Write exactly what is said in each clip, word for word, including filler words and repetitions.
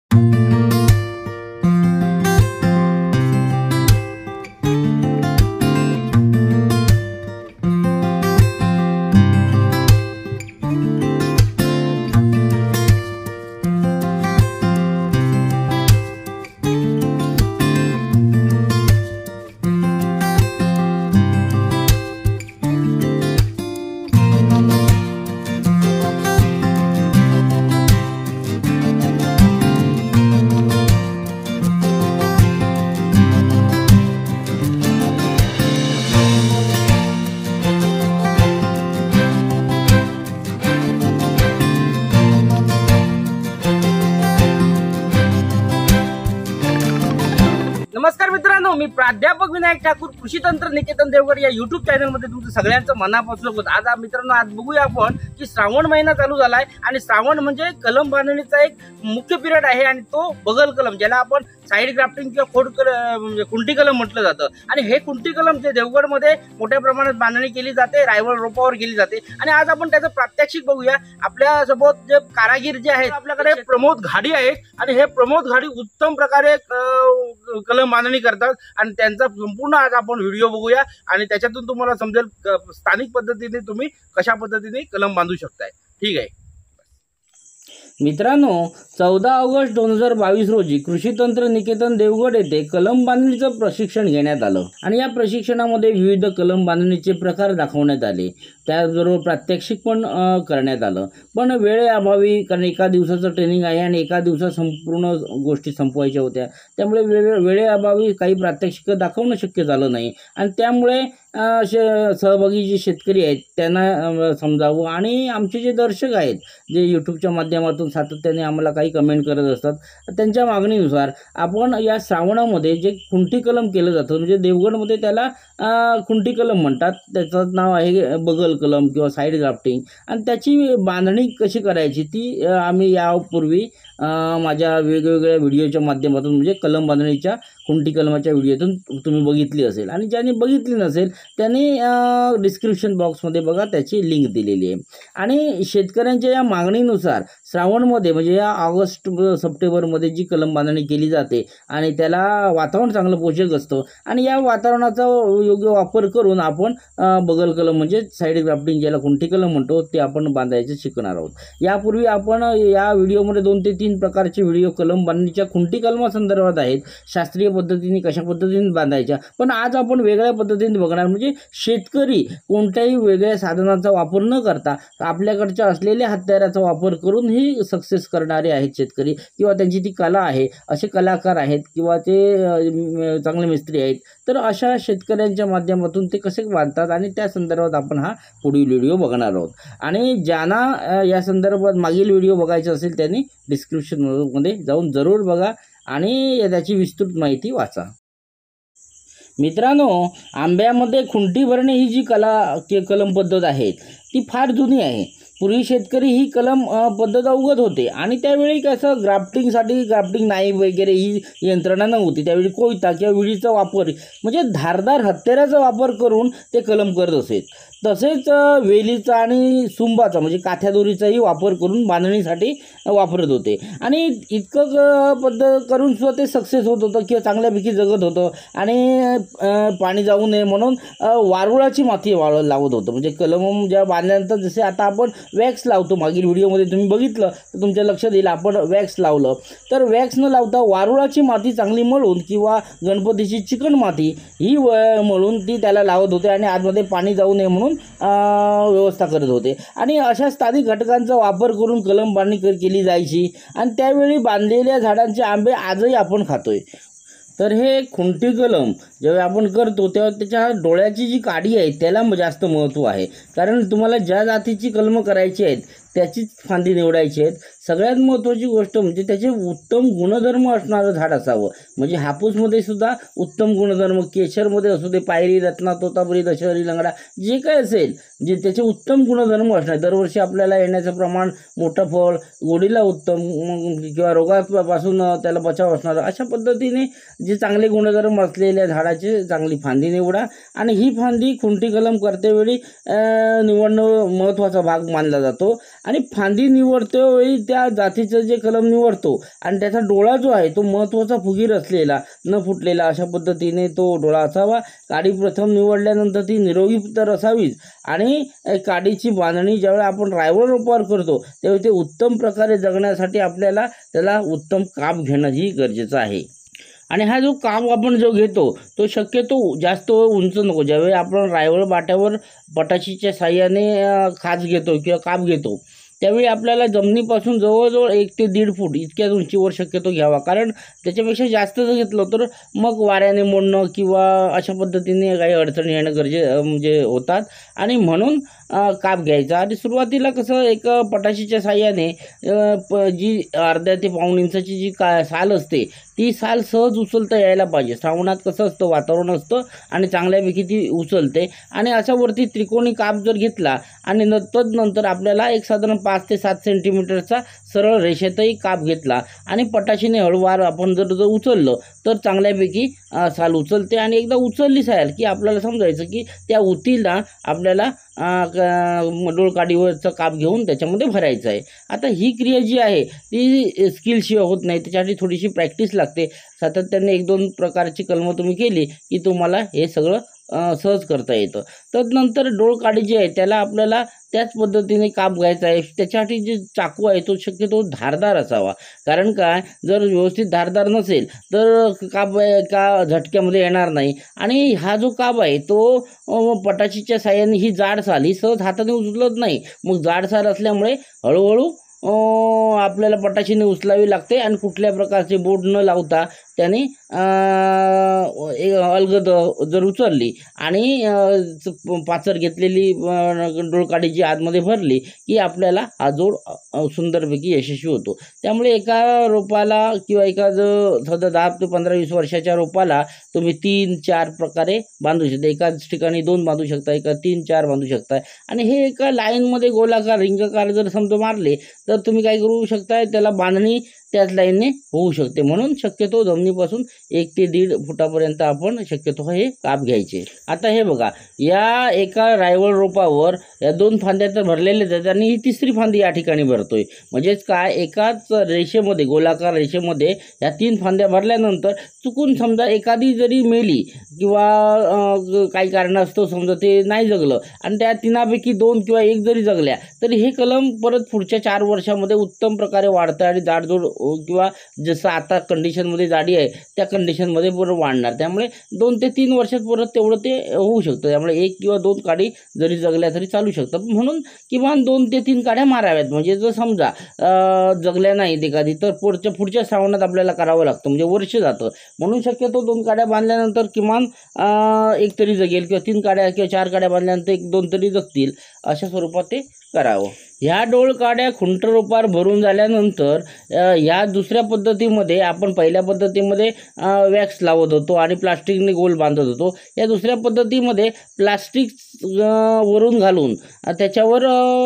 नमस्कार मित्रांनो, मी प्राध्यापक विनायक ठाकूर कृषी तंत्र निकेतन देवगड या युट्यूब चॅनल मध्ये तुमचं सगळ्यांचं मनापासून स्वागत। आज मित्रांनो आज बघूया आपण की श्रावण महिना चालू झालाय आणि श्रावण म्हणजे कलम बांधणीचा एक मुख्य पिरियड आहे आणि तो बगल कलम, ज्याला आपण साइड ग्राफ्टिंग किंवा खोड म्हणजे कुंटी कलम म्हटलं जातं। आणि हे कुंटी कलम जे देवगड मध्ये मोठ्या प्रमाणात बांधणी केली जाते, रायवळ रोपावर केली जाते। आणि आज आपण त्याचं प्रात्यक्षिक बघूया। आपल्या सोबत जे कारागीर जे आहेत आपल्याकडे प्रमोद घाडी आहेत आणि हे प्रमोद घाडी उत्तम प्रकारे कलम बांधणी करतात आणि त्यांचा संपूर्ण आज आपण व्हिडिओ बघूया आणि त्याच्यातून तुम्हाला समजेल स्थानिक पद्धतीने तुम्ही कशा पद्धतीने कलम बांधू शकताय। ठीक आहे मित्रांनो, चौदा ऑगस्ट दोन हजार बावीस रोजी कृषी तंत्र निकेतन देवगड येथे कलम बांधणीचं प्रशिक्षण घेण्यात आलं आणि या प्रशिक्षणामध्ये विविध कलम बांधणीचे प्रकार दाखवण्यात आले, त्याचबरोबर प्रात्यक्षिक पण करण्यात आलं। पण वेळेअभावी, कारण एका दिवसाचं ट्रेनिंग आहे आणि एका दिवसात संपूर्ण गोष्टी संपवायच्या होत्या, त्यामुळे वेळे वेळेअभावी काही प्रात्यक्षिक दाखवणं शक्य झालं नाही आणि त्यामुळे सहभागी जे शेतकरी आहेत त्यांना समजावं आणि आमचे जे दर्शक आहेत जे यूट्यूबच्या माध्यमातून सातत्याने आम्हाला काही कमेंट करत असतात, त्यांच्या मागणीनुसार आपण या श्रावणामध्ये जे खुंटी कलम केलं जातं, म्हणजे देवगडमध्ये त्याला खुंटी कलम म्हणतात, त्याचं नाव आहे बगल कलम किंवा साईड ग्राफ्टिंग, आणि त्याची बांधणी कशी करायची ती आम्ही यापूर्वी माझ्या वेगवेगळ्या व्हिडिओच्या माध्यमातून म्हणजे कलम बांधणीच्या खुंटी कलमाच्या व्हिडिओतून तुम्ही बघितली असेल आणि ज्यांनी बघितली नसेल त्यांनी डिस्क्रिप्शन बॉक्समध्ये बघा, त्याची लिंक दिलेली आहे। आणि शेतकऱ्यांच्या या मागणीनुसार श्रावणमध्ये म्हणजे या ऑगस्ट सप्टेंबरमध्ये जी कलम बांधणी केली जाते आणि त्याला वातावरण चांगलं पोषक असतं आणि या वातावरणाचा योग्य वापर करून आपण बगल कलम म्हणजे साईड ग्राफ्टिंग ज्याला खुंटी कलम म्हणतो ते आपण बांधायचं शिकणार आहोत। यापूर्वी आपण या व्हिडिओमध्ये दोन ते तीन प्रकारचे व्हिडिओ कलम बांधणीच्या खुंटी कलमासंदर्भात आहेत, शास्त्रीय पद्धतीने कशा पद्धतीने बांधायच्या, पण आज आपण वेगळ्या पद्धतीने बघणार, म्हणजे शेतकरी कोणत्याही वेगळ्या साधनाचा वापर न करता आपल्याकडच्या असलेल्या हत्याराचा वापर करून ही सक्सेस करणारे आहेत शेतकरी, किंवा त्यांची ती कला आहे, असे कलाकार आहेत किंवा ते चांगले मिस्त्री आहेत। तर अशा शेतकऱ्यांच्या माध्यमातून ते कसे बांधतात आणि त्या संदर्भात आपण हा पुढील व्हिडिओ बघणार आहोत। आणि ज्यांना या संदर्भात मागील व्हिडिओ बघायचा असेल त्यांनी डिस्क्रिप्शनमध्ये जाऊन जरूर बघा आणि त्याची विस्तृत माहिती वाचा। मित्रांनो, आंब्यामध्ये खुंटी भरणे ही जी कला कलम पद्धत आहे ती फार जुनी आहे। पूर्वी शेतकरी ही कलम पद्धत अवगत होते आणि त्यावेळी कसं ग्राफ्टिंगसाठी ग्राफ्टिंग नाईफ वगैरे ही यंत्रणा नव्हती, त्यावेळी कोयता किंवा विळीचा वापर म्हणजे धारदार हत्याराचा वापर करून ते कलम करत असेल। तसेच वेलीचा आणि सुंबाचा म्हणजे काथ्यादोरीचाही वापर करून बांधणीसाठी वापरत होते आणि इतकं पद्धत करून सुद्धा ते सक्सेस होत होतं किंवा चांगल्यापैकी जगत होतं। आणि पाणी जाऊ नये म्हणून वारुळाची माती वाळ लावत होतं, म्हणजे कलम ज्या बांधल्यानंतर जसे आता आपण वॅक्स लावतो, मागील व्हिडिओमध्ये तुम्ही बघितलं तर तुमच्या लक्षात येईल आपण वॅक्स लावलं, तर वॅक्स न लावता वारुळाची माती चांगली मळून किंवा गणपतीची चिकण माती ही मळून ती त्याला लावत होते आणि आतमध्ये पाणी जाऊ नये म्हणून व्यवस्था करत होते। आणि अशा स्थानिक घटकांचा वापर करून कलम बांधणी केली जायची आणि त्यावेळी बांधलेल्या झाडांचे आंबे आजही आपण खातोय। तर हे खुंटी कलम जेव्हा आपण करतो तेव्हा त्याच्या डोळ्याची जी काडी आहे त्याला जास्त महत्त्व आहे, कारण तुम्हाला ज्या जातीची कलमं करायची आहेत त्याचीच फांदी निवडायची आहेत। सगळ्यात महत्त्वाची गोष्ट म्हणजे त्याचे उत्तम गुणधर्म असणारं झाड असावं, म्हणजे हापूसमध्ये सुद्धा उत्तम गुणधर्म, केशरमध्ये असू दे, पायरी, रत्ना, तोतापुरी, दशहरी, लंगडा जे काय असेल जे त्याचे उत्तम गुणधर्म असणार, दरवर्षी आपल्याला येण्याचं प्रमाण, मोठं फळ, गोडीला उत्तम किंवा रोगापासून त्याला बचाव असणारं, अशा पद्धतीने जे चांगले गुणधर्म असलेल्या झाडाची चांगली फांदी निवडा। आणि ही फांदी खुंटी कलम करतेवेळी निवडणं महत्त्वाचा भाग मानला जातो आणि फांदी निवडतेवेळी त्या जातीचं जे कलम निवडतो आणि त्याचा डोळा जो आहे तो महत्त्वाचा फुगीर असलेला न फुटलेला अशा पद्धतीने तो डोळा असावा। काडी प्रथम निवडल्यानंतर ती निरोगी तर असावीच आणि काडीची बांधणी ज्यावेळी आपण रायवळ रोपावर करतो त्यावेळी ते उत्तम प्रकारे जगण्यासाठी आपल्याला त्याला उत्तम काप घेणं ही गरजेचं आहे। आणि हा जो काप आपण जो घेतो तो शक्यतो जास्त उंच नको। ज्यावेळी आपण रायवळ बाट्यावर पटाशीच्या साह्याने खाच घेतो किंवा काप घेतो त्यावेळी आपल्याला जमिनीपासून जवळजवळ एक ते दीड फूट इतक्या उंचीवर शक्यतो घ्यावा, कारण त्याच्यापेक्षा जास्त जर घेतलं तर मग वाऱ्याने मोडणं किंवा अशा पद्धतीने काही अडचणी येणं गरजे म्हणजे होतात आणि म्हणून काप घ्यायचा। आणि सुरुवातीला कसं एक पटाशीच्या साह्याने जी अर्ध्या ते पाऊण इंचाची जी का साल असते ती साल सहज उचलता यायला पाहिजे। श्रावणात कसं असतं वातावरण असतं आणि चांगल्यापैकी ती उचलते आणि अशा वरती त्रिकोणी काप जर घेतला आणि तदनंतर आपल्याला एक साधारण पाच ते सात सेंटीमीटरचा सरळ रेषेतही काप घेतला आणि पटाशीने हळूवार आपण जर जर उचललं तर चांगल्यापैकी साल उचलते आणि एकदा उचलली साल की आपल्याला समजायचं की त्या उतीला आपल्याला डोळकाडीवरचं काप घेऊन त्याच्यामध्ये भरायचं आहे। आता ही क्रिया जी आहे ती स्किलशिवाय होत नाही, त्याच्यासाठी थोडीशी प्रॅक्टिस लागते। सातत्याने एक दोन प्रकारची कलमं तुम्ही केली की तुम्हाला हे सगळं सहज करता येतं। तदनंतर डोळकाडी जी आहे त्याला आपल्याला त्याच पद्धतीने काप घ्यायचा आहे। त्याच्यासाठी जे चाकू आहे तो शक्यतो धारदार असावा, कारण काय जर व्यवस्थित धारदार नसेल तर काप एका झटक्यामध्ये येणार नाही आणि हा जो काप आहे तो पटाशीच्या साह्याने ही जाड साल ही सहज हाताने उचलत नाही, मग जाड साल असल्यामुळे हळूहळू आपल्याला पटाशीने उचलावी लागते आणि कुठल्या प्रकारचे बोट न लावता त्याने अलगद जर उचलली आणि पाचर घेतलेली डोळकाडी जी आतमध्ये भरली की आपल्याला हा जोड सुंदरपैकी यशस्वी होतो। त्यामुळे एका रोपाला किंवा एका जो सध्या दहा ते पंधरा वीस वर्षाच्या रोपाला तुम्ही तीन चार प्रकारे बांधू शकता। एकाच ठिकाणी दोन बांधू शकता, एका तीन चार बांधू शकता आणि हे एका लाईनमध्ये गोलाकार रिंगकार जर समजा मारले तर तुम्ही काय करू शकता त्याला बांधणी त्याच लाईनने होऊ शकते। म्हणून शक्यतो जमिनीपासून एक ते दीड फुटापर्यंत आपण शक्यतो हे काप घ्यायचे। आता हे बघा या एका रायवळ रोपावर या दोन फांद्या तर भरलेल्या आहेत आणि ही तिसरी फांदी या ठिकाणी भरतोय, म्हणजेच काय एकाच रेषेमध्ये गोलाकार रेषेमध्ये या तीन फांद्या भरल्यानंतर चुकून समजा एखादी जरी मेली किंवा काही कारणास्तव समजा ते नाही जगलं आणि त्या तिनापैकी दोन किंवा एक जरी जगल्या तरी हे कलम परत पुढच्या चार वर्षामध्ये उत्तम प्रकारे वाढतं आणि जाडजोड किंवा जसं आता कंडिशनमध्ये जाडी आहे त्या कंडिशनमध्ये परत वाढणार। त्यामुळे दोन ते तीन वर्षात परत तेवढं ते होऊ शकतं। त्यामुळे एक किंवा दोन काडी जरी जगल्या तरी चालू शकतात, म्हणून किमान दोन ते तीन काड्या माराव्यात। म्हणजे जर समजा जगल्या नाहीत एखादी तर पुढच्या पुढच्या श्रावणात आपल्याला करावं लागतं, म्हणजे वर्ष जातं। म्हणून शक्यतो दोन काड्या बांधल्यानंतर किमान एक तरी जगेल किंवा तीन काड्या किंवा चार काड्या बांधल्यानंतर एक दोन तरी जगतील अशा स्वरूपात ते करावं। ह्या डोळकाड्या खुंट रोपावर भरून झाल्यानंतर ह्या दुसऱ्या पद्धतीमध्ये आपण पहिल्या पद्धतीमध्ये वॅक्स लावत होतो आणि प्लास्टिकने गोल बांधत होतो। या दुसऱ्या पद्धतीमध्ये प्लास्टिक वरून घालून त्याच्यावर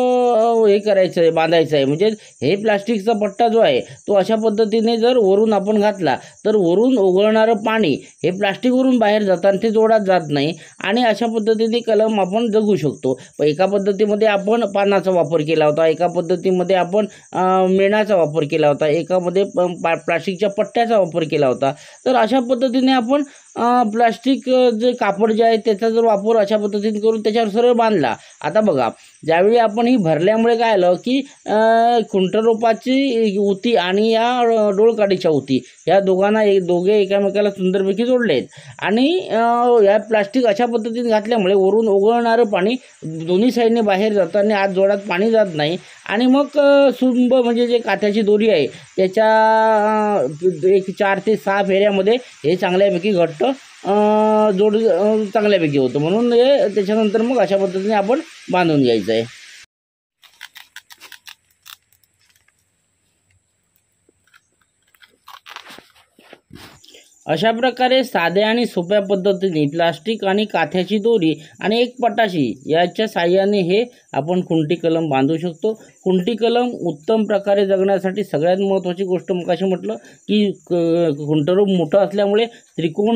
हे करायचं आहे बांधायचं आहे। म्हणजे हे प्लास्टिकचा पट्टा जो आहे तो अशा पद्धतीने जर वरून आपण घातला तर वरून ओघळणारं पाणी हे प्लास्टिकवरून बाहेर जातं आणि ते जोडात जात नाही आणि अशा पद्धतीने कलम आपण जगू शकतो। एका पद्धतीमध्ये आपण पानाचा वापर केला होता, एका पद्धतीमध्ये आपण मेणाचा वापर केला होता, एकामध्ये प्लास्टिकच्या पट्ट्याचा वापर केला होता। तर अशा पद्धतीने आपण प्लास्टिक जे कापड जे आहे त्याचा जर वापर अशा पद्धतीने करून त्याच्यावर सरळ बांधला। आता बघा ज्यावेळी आपण ही भरल्यामुळे काय आलं की खुंट रोपाची उती आणि या डोळकाडीच्या उती या दोघांना एक दोघे एकामेकाला सुंदरपैकी जोडले आहेत आणि या प्लास्टिक अशा पद्धतीने घातल्यामुळे वरून ओघळणारं पाणी दोन्ही साईडने बाहेर जातं आणि आत जोडात पाणी जात नाही आणि मग सुंब म्हणजे जे काथ्याची दोरी आहे त्याच्या एक चार ते सहा फेऱ्यामध्ये हे चांगल्यापैकी घट्ट जोड चांगल्यापैकी होतं। म्हणून हे त्याच्यानंतर मग अशा पद्धतीने आपण बांधून घ्यायचं आहे। अशा प्रकारे साध्या आणि सोप्या पद्धतीने प्लास्टिक आणि काथ्याची दोरी आणि एक पटाशी याच्या साह्याने हे आपण खुंटी कलम बांधू शकतो। खुंटी कलम उत्तम प्रकारे जगण्यासाठी सगळ्यात महत्त्वाची गोष्ट मग कशी म्हटलं की खुंटरोप मोठं असल्यामुळे त्रिकोणी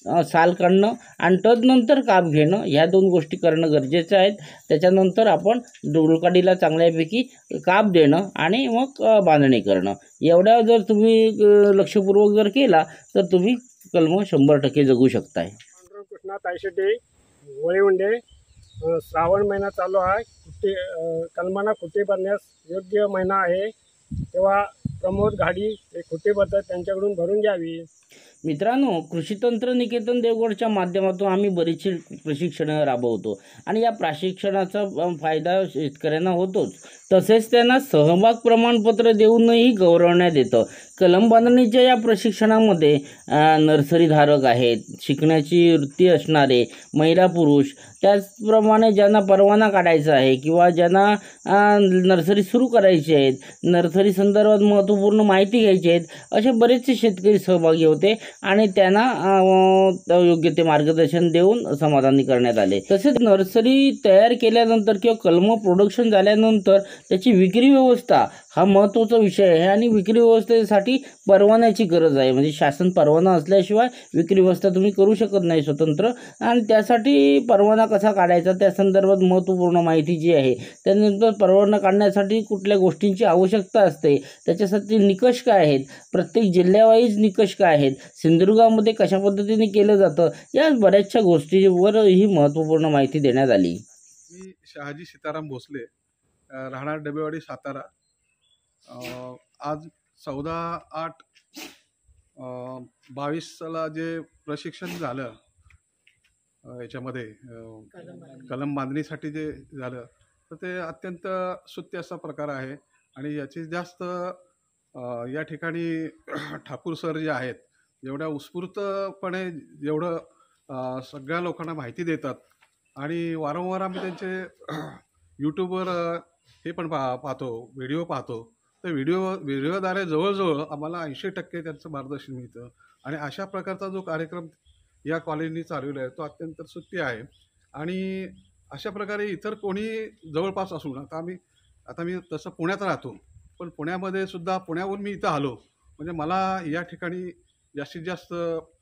अ, साल काढणं आणि तदनंतर काप घेणं, ह्या दोन गोष्टी करणं गरजेचं आहेत. त्याच्यानंतर आपण डुलकाडीला चांगल्यापैकी काप देणं आणि मग अ, बांधणी करणं. एवढ्या जर तुम्ही अ, लक्षपूर्वक जर केला तर तुम्ही कलमं शंभर टक्के जगू शकताय. पांडुरंग कृष्णा तायशेटे वळीवंडे. अ, श्रावण महिना चालू आहे. कुट्टी अ, कलमांना खुटी भरण्यास योग्य महिना आहे, तेव्हा प्रमोद घाडी हे खुटी भरतात, त्यांच्याकडून भरून घ्यावी. मित्रांनो, कृषी तंत्र निकेतन देवगडच्या माध्यमातून आम्ही बरीचशी प्रशिक्षणं राबवतो आणि या प्रशिक्षणाचा अ, फायदा शेतकऱ्यांना होतोच. तसेच त्यांना सहभाग प्रमाणपत्र देऊनही गौरवण्यात येतं. कलम बांधणीच्या या प्रशिक्षणामध्ये अ, नर्सरीधारक आहेत, शिकण्याची वृत्ती असणारे महिला पुरुष, त्याचप्रमाणे ज्यांना परवाना काढायचा आहे किंवा ज्यांना अ, नर्सरी सुरू करायची आहेत, नर्सरी संदर्भात महत्त्वपूर्ण माहिती घ्यायची आहेत, असे बरेचसे शेतकरी सहभागी होते आणि त्यांना अ, योग्य ते मार्गदर्शन देऊन समाधानी करण्यात आले. तसेच नर्सरी तयार केल्यानंतर किंवा कलम प्रोडक्शन झाल्यानंतर त्याची विक्री व्यवस्था हा महत्त्वाचा विषय आहे आणि विक्री व्यवस्थेसाठी परवान्याची गरज आहे. म्हणजे शासन परवाना असल्याशिवाय विक्री व्यवस्था तुम्ही करू शकत नाही स्वतंत्र, आणि त्यासाठी परवाना कसा काढायचा त्या संदर्भात महत्त्वपूर्ण माहिती जी आहे. त्यानंतर परवाना काढण्यासाठी कुठल्या गोष्टींची आवश्यकता असते, त्याच्यासाठी निकष काय आहेत, प्रत्येक जिल्ह्यावाईज निकष काय आहेत, सिंधुदुर्गामध्ये कशा पद्धतीने केलं जातं, या बऱ्याचशा गोष्टीवर ही महत्त्वपूर्ण माहिती देण्यात आली. मी शहाजी सीताराम भोसले, अ, राहणार डबेवाडी, सातारा. अ, आज चौदा आठ बावीसला जे प्रशिक्षण झालं अ, याच्यामध्ये अ, कलम बांधणीसाठी जे झालं, तर ते अत्यंत स्तुत्य असा प्रकार आहे आणि याची जास्त अ, या ठिकाणी ठाकूर सर जे आहेत, एवढ्या उत्स्फूर्तपणे जेवढं अ, सगळ्या लोकांना माहिती देतात आणि वारंवार आम्ही त्यांचे यूट्यूबवर अ, हे पण पा पाहतो व्हिडिओ पाहतो. तर व्हिडिओ व्हिडिओद्वारे जवळजवळ आम्हाला ऐंशी टक्के त्यांचं मार्गदर्शन मिळतं आणि अशा प्रकारचा जो कार्यक्रम या कॉलेजनी चालवला आहे तो अत्यंत स्तुत्य आहे. आणि अशा प्रकारे इतर कोणी जवळपास असून, आता आम्ही आता मी तसं पुण्यात राहतो, पण पुण्यामध्ये सुद्धा पुण्याहून मी इथं आलो, म्हणजे मला या ठिकाणी जास्तीत जास्त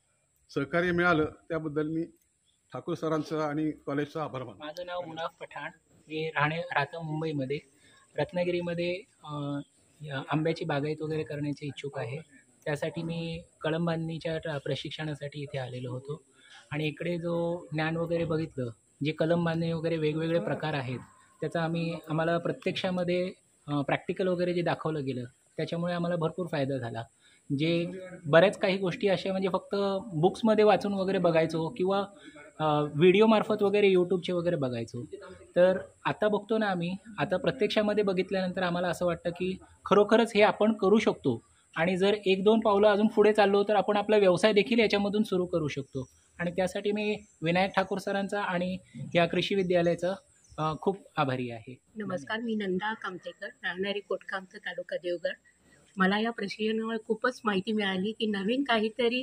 सहकार्य मिळालं, त्याबद्दल मी ठाकूर सरांचं आणि कॉलेजचा आभार मानतो. माझं नाव मुनाफ पठाण. मी राहणे राहतो मुंबईमध्ये. रत्नागिरीमध्ये अ, या आंब्याची बागायत वगैरे करण्याचे इच्छुक आहे. त्यासाठी मी कळम बांधणीच्या ट- प्रशिक्षणासाठी इथे आलेलो होतो आणि इकडे जो ज्ञान वगैरे बघितलं, जे कलम बांधणी वगैरे वेगवेगळे प्रकार आहेत, त्याचा आम्ही आम्हाला प्रत्यक्षामध्ये प्रॅक्टिकल वगैरे जे दाखवलं गेलं, त्याच्यामुळे आम्हाला भरपूर फायदा झाला. जे बऱ्याच काही गोष्टी अशा म्हणजे फक्त बुक्समध्ये वाचून वगैरे बघायचो किंवा व्हिडिओमार्फत वगैरे यूट्यूबचे वगैरे बघायचो. तर आता बघतो ना आम्ही, आता प्रत्यक्षामध्ये बघितल्यानंतर आम्हाला असं वाटतं की खरोखरच हे आपण करू शकतो आणि जर एक दोन पावलं अजून पुढे चाललो तर आपण आपला व्यवसाय देखील याच्यामधून सुरू करू शकतो. आणि त्यासाठी मी विनायक ठाकूर सरांचा आणि या कृषी विद्यालयाचा अ, खूप आभारी आहे. नमस्कार, मी नंदा कामतेकर, राहणारी कोटकामत, तालुका देवगड. मला या प्रशिक्षणामुळे खूपच माहिती मिळाली की नवीन काहीतरी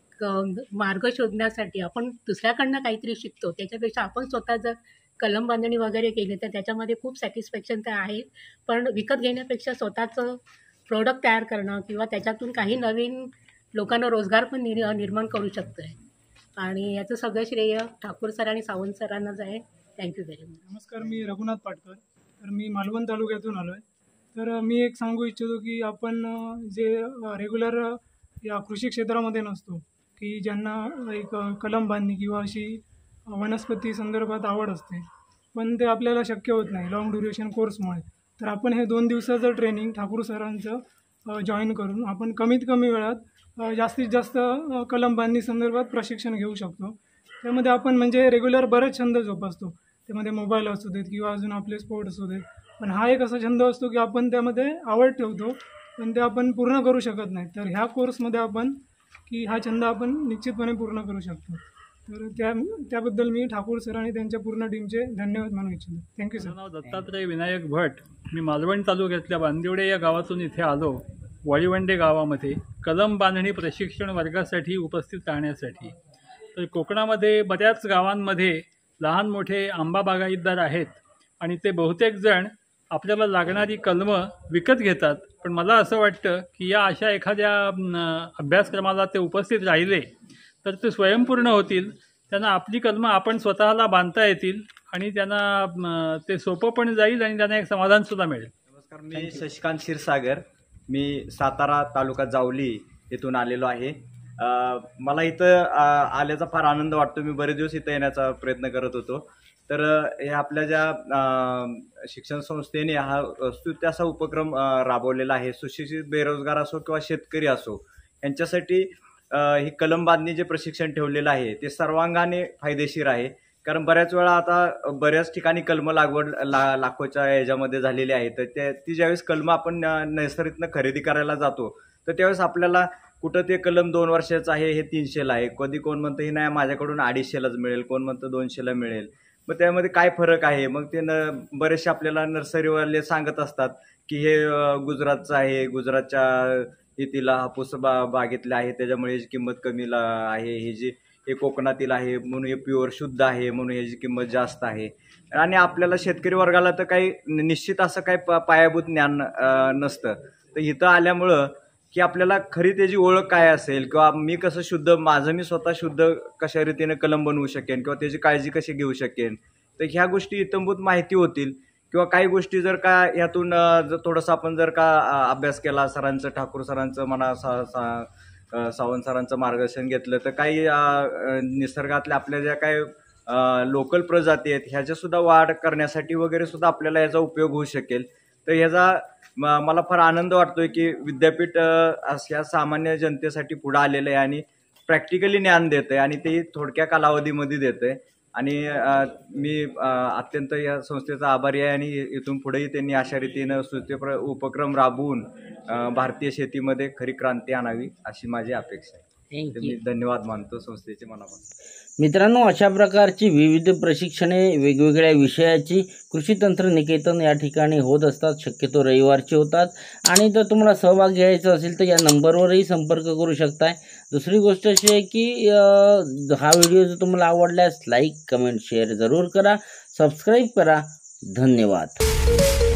क- मार्ग शोधण्यासाठी आपण दुसऱ्याकडनं काहीतरी शिकतो, त्याच्यापेक्षा आपण स्वतः जर कलम बांधणी वगैरे केली तर त्याच्यामध्ये खूप सॅटिस्फॅक्शन तर आहे. पण विकत घेण्यापेक्षा स्वतःचं प्रोडक्ट तयार करणं किंवा त्याच्यातून काही नवीन लोकांना रोजगार पण निर् निर्माण करू शकतो आहे. आणि याचं सगळं श्रेय ठाकूर सर आणि सावंत सरांनाच आहे. Thank you very much. नमस्कार, मी रघुनाथ पाटकर. तर मी मालवण तालुक्यातून आलो आहे. तर मी एक सांगू इच्छितो की आपण अ, जे रेग्युलर या कृषी क्षेत्रामध्ये नसतो, की ज्यांना एक अ, कलम बांधणी किंवा अशी वनस्पती संदर्भात आवड असते, पण ते आपल्याला शक्य होत नाही लॉंग ड्युरेशन कोर्समुळे. तर आपण हे दोन दिवसाचं ट्रेनिंग ठाकूर सरांचं जॉईन करून आपण कमीत कमी वेळात अ, जास्तीत जास्त अ, कलम बांधणी संदर्भात प्रशिक्षण घेऊ शकतो. त्यामध्ये आपण म्हणजे रेग्युलर बरेच छंद जोपासतो, त्यामध्ये मोबाईल असू देत किंवा अजून आपले स्पोर्ट असू देत. पण हा एक असा छंद असतो की आपण त्यामध्ये आवड ठेवतो, पण ते आपण पूर्ण करू शकत नाही. तर ह्या कोर्समध्ये आपण की हा छंद आपण निश्चितपणे पूर्ण करू शकतो. तर त्या त्याबद्दल मी ठाकूर सर आणि त्यांच्या पूर्ण टीमचे धन्यवाद मानू इच्छितो. Thank you sir. माझं नाव दत्तात्रय विनायक भट. मी मालवण तालुक्यातल्या बांदिवडे या गावातून इथे आलो, वाळीवंडे गावामध्ये कलम बांधणी प्रशिक्षण वर्गासाठी उपस्थित राहण्यासाठी. तर कोकणामध्ये बऱ्याच गावांमध्ये लहान मोठे आंबा बागायतदार आहेत आणि ते बहुतेक जण आपल्याला लागणारी कलमं विकत घेतात. पण मला असं वाटतं की या अशा एखाद्या अभ्यासक्रमाला ते उपस्थित राहिले तर ते स्वयंपूर्ण होतील, त्यांना आपली कलमं आपण स्वतःला बांधता येतील आणि त्यांना अं, ते सोपं पण जाईल आणि त्यांना एक समाधानसुद्धा मिळेल. नमस्कार, मी शशिकांत क्षीरसागर, मी सातारा तालुका जावली येथून आलेलो आहे. अ, मला इथं अ, आल्याचा फार आनंद वाटतो. मी बरेच दिवस इथं येण्याचा प्रयत्न करत होतो. तर अ, हे आपल्या ज्या अ, शिक्षण संस्थेने हा स्तुत्य असा उपक्रम अ, राबवलेला आहे. सुशिक्षित बेरोजगार असो किंवा शेतकरी असो, यांच्यासाठी अ, ही कलम बांधणी जे प्रशिक्षण ठेवलेलं आहे ते सर्वांगाने फायदेशीर आहे. कारण बऱ्याच वेळा आता बऱ्याच ठिकाणी कलमं लागवड ला लाखोच्या ह्याच्यामध्ये झालेली आहे. तर ते ती ज्यावेळेस कलमं आपण अ, नर्सरीतनं खरेदी करायला जातो, तर त्यावेळेस आपल्याला कुठं ते कलम दोन वर्षाचं आहे, हे तीनशेला आहे. कधी कोण म्हणतं हे नाही माझ्याकडून अडीचशेलाच मिळेल, कोण म्हणतं दोनशेला मिळेल. मग त्यामध्ये काय फरक आहे? मग ते न बरेचसे आपल्याला नर्सरीवाले सांगत असतात की हे अ, गुजरातचं आहे, गुजरातच्या शेतीला हापूस बा बागेतलं आहे, त्याच्यामुळे ह्याची किंमत कमीला आहे. हे जे हे कोकणातील आहे म्हणून हे प्युअर शुद्ध आहे म्हणून ह्याची किंमत जास्त आहे. आणि आपल्याला शेतकरी वर्गाला तर काही निश्चित असं काही प पायाभूत ज्ञान अ, नसतं. तर इथं आल्यामुळं की आपल्याला खरी त्याची ओळख काय असेल किंवा मी कसं शुद्ध माझं मी स्वतः शुद्ध कशा रीतीने कलम बनवू शकेन किंवा त्याची काळजी कशी घेऊ शकेन, तर ह्या गोष्टी इत्थंभूत माहिती होतील. किंवा काही गोष्टी जर का ह्यातून अ, जर थोडंसं आपण जर का अ, अभ्यास केला, सरांचं ठाकूर सरांचं म्हणा, सा सा अ, सावंत सरांचं मार्गदर्शन घेतलं, तर काही अ, अ, निसर्गातल्या आपल्या ज्या काही लोकल प्रजाती आहेत ह्याच्यासुद्धा वाढ करण्यासाठी वगैरे सुद्धा आपल्याला याचा उपयोग होऊ शकेल. तर ह्याचा म- मला फार आनंद वाटतोय की विद्यापीठ अ, अशा सामान्य जनतेसाठी पुढे आलेलं आहे आणि प्रॅक्टिकली ज्ञान देत आहे आणि ते थोडक्या कालावधीमध्ये देत आहे. आणि अ, मी अ, अत्यंत या संस्थेचा आभारी आहे आणि इथून पुढेही त्यांनी अशा रीतीनं स्तुत्य उपक्रम राबवून अ, भारतीय शेतीमध्ये खरी क्रांती आणावी अशी माझी अपेक्षा आहे. तर मी धन्यवाद मानतो संस्थेचे मनापासून. मित्रांनो, अशा प्रकारची विविध प्रशिक्षणे वेगवेगळ्या विषयाची कृषी तंत्र निकेतन या ठिकाणी होत असतात. शक्यतो रविवारची होतात आणि जर तुम्हाला सहभाग घ्यायचा असेल तर या नंबरवरही संपर्क करू शकताय. दुसरी गोष्ट अशी आहे की अ, हा व्हिडिओ जर तुम्हाला आवडल्यास लाईक, कमेंट, शेअर जरूर करा. सबस्क्राईब करा. धन्यवाद.